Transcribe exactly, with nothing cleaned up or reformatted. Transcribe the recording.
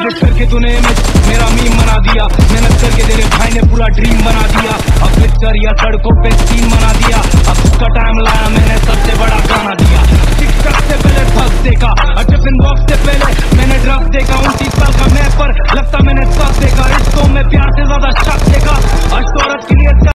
Edit करके तूने image मेरा मीम बना दिया, मेहनत करके तेरे भाई ने पूरा ड्रीम बना दिया। अब पिक्चर या सड़कों पे सीन बना दिया, अब उसका टाइम लाया मैंने सबसे बड़ा गाना दिया। टिकटॉक से पहले थक देखा, टिफिन बॉक्स से पहले मैंने ड्रग्स देखा। उनतीस साल का मैं पर लगता मैंने सब देखा, रिश्तों में प्यार से ज्यादा